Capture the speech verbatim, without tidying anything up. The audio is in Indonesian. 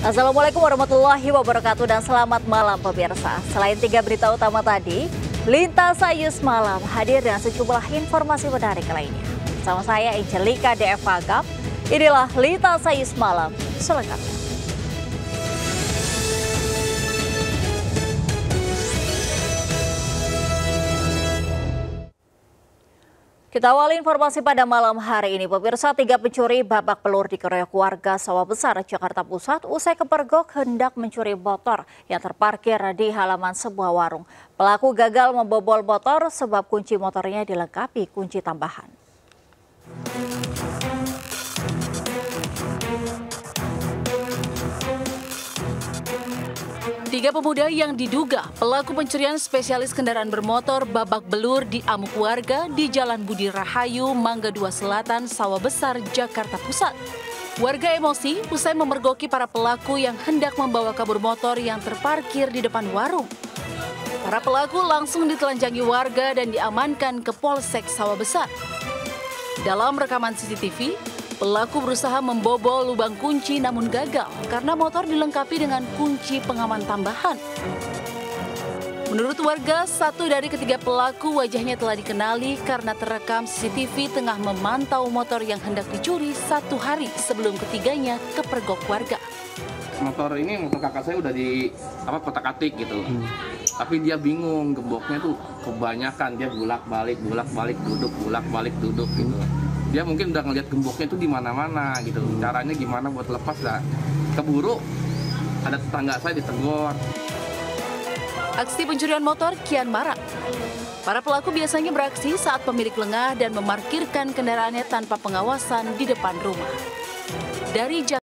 Assalamualaikum warahmatullahi wabarakatuh dan selamat malam pemirsa. Selain tiga berita utama tadi, Lintas Sayus Malam hadir dengan sejumlah informasi menarik lainnya. Sama saya Angelika D F Agam, inilah Lintas Sayus Malam selengkapnya. Kita awali informasi pada malam hari ini. Pemirsa, tiga pencuri babak belur dikeroyok warga Sawah Besar, Jakarta Pusat usai kepergok hendak mencuri motor yang terparkir di halaman sebuah warung. Pelaku gagal membobol motor sebab kunci motornya dilengkapi kunci tambahan. Tiga pemuda yang diduga pelaku pencurian spesialis kendaraan bermotor babak belur di amuk warga di Jalan Budi Rahayu, Mangga Dua Selatan, Sawah Besar, Jakarta Pusat. Warga emosi usai memergoki para pelaku yang hendak membawa kabur motor yang terparkir di depan warung. Para pelaku langsung ditelanjangi warga dan diamankan ke Polsek Sawah Besar. Dalam rekaman C C T V, pelaku berusaha membobol lubang kunci namun gagal karena motor dilengkapi dengan kunci pengaman tambahan. Menurut warga, satu dari ketiga pelaku wajahnya telah dikenali karena terekam C C T V tengah memantau motor yang hendak dicuri satu hari sebelum ketiganya kepergok warga. Motor ini motor kakak saya udah di apa kotak-atik gitu, hmm. tapi dia bingung gemboknya tuh kebanyakan, dia bolak-balik, bolak-balik duduk, bolak-balik duduk gitu. Dia mungkin udah ngeliat gemboknya itu di mana-mana gitu. Caranya gimana buat lepas lah. Keburu ada tetangga saya ditegur. Aksi pencurian motor kian marak. Para pelaku biasanya beraksi saat pemilik lengah dan memarkirkan kendaraannya tanpa pengawasan di depan rumah. Dari